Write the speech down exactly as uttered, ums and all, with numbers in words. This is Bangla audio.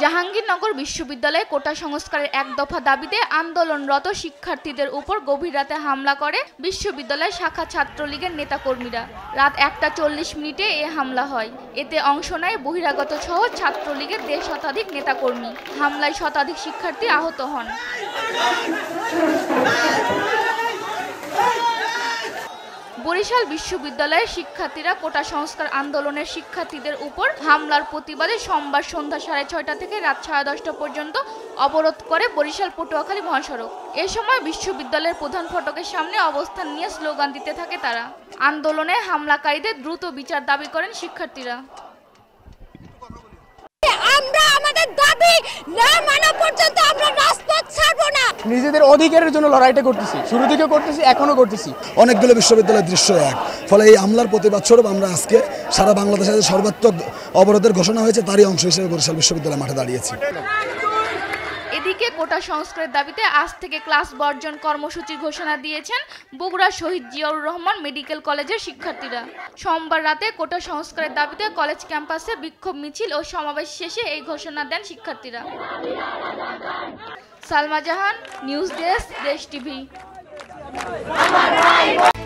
জাহাঙ্গীরনগর বিশ্ববিদ্যালয়ে কোটা সংস্কারের এক দফা দাবিতে আন্দোলনরত শিক্ষার্থীদের উপর গভীর রাতে হামলা করে বিশ্ববিদ্যালয় শাখা ছাত্রলীগের নেতাকর্মীরা। রাত একটা চল্লিশ মিনিটে এ হামলা হয়। এতে অংশ নেয় বহিরাগত সহ ছাত্রলীগের দেড় শতাধিক নেতাকর্মী। হামলায় শতাধিক শিক্ষার্থী আহত হন। বরিশাল বিশ্ববিদ্যালয়ের শিক্ষার্থীরা কোটা সংস্কার আন্দোলনের শিক্ষার্থীদের উপর হামলার প্রতিবাদে সোমবার সন্ধ্যা সাড়ে ছয়টা থেকে রাত সাড়ে দশটা পর্যন্ত অবরোধ করে বরিশাল পটুয়াখালী মহাসড়ক। এ সময় বিশ্ববিদ্যালয়ের প্রধান ফটকের সামনে অবস্থান নিয়ে স্লোগান দিতে থাকে তারা। আন্দোলনে হামলাকারীদের দ্রুত বিচার দাবি করেন শিক্ষার্থীরা। আমরা আমাদের দাবি না মানা পর্যন্ত আমরা রাজপথ ছাড়বো না। নিজেদের অধিকারের জন্য লড়াইটা করতেছি, শুরু থেকে করতেছি, এখনো করতেছি। অনেকগুলো বিশ্ববিদ্যালয়ের দৃশ্য এক, ফলে এই হামলার প্রতিবাদ স্বরূপ আমরা আজকে সারা বাংলাদেশে সর্বাত্মক অবরোধের ঘোষণা হয়েছে, তারই অংশ হিসেবে বরিশাল বিশ্ববিদ্যালয় মাঠে দাঁড়িয়েছি। এদিকে কোটা সংস্কারের দাবিতে আজ থেকে ক্লাস বর্জন কর্মসূচির ঘোষণা দিয়েছেন বগুড়া শহীদ জিয়াউর রহমান মেডিকেল কলেজের শিক্ষার্থীরা। সোমবার রাতে কোটা সংস্কারের দাবিতে কলেজ ক্যাম্পাসে বিক্ষোভ মিছিল ও সমাবেশ শেষে এই ঘোষণা দেন শিক্ষার্থীরা। Salma Jahan, news desk, Desh TV.